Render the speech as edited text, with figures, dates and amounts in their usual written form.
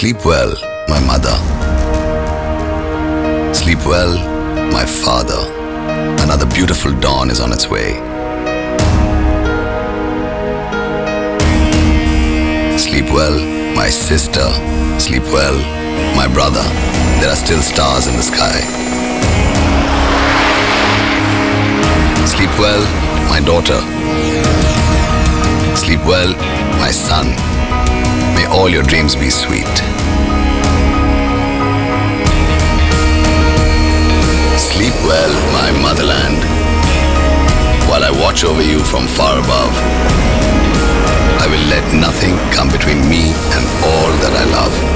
Sleep well, my mother. Sleep well, my father. Another beautiful dawn is on its way. Sleep well, my sister. Sleep well, my brother. There are still stars in the sky. Sleep well, my daughter. Sleep well, my son. May all your dreams be sweet. Sleep well, my motherland, while I watch over you from far above. I will let nothing come between me and all that I love.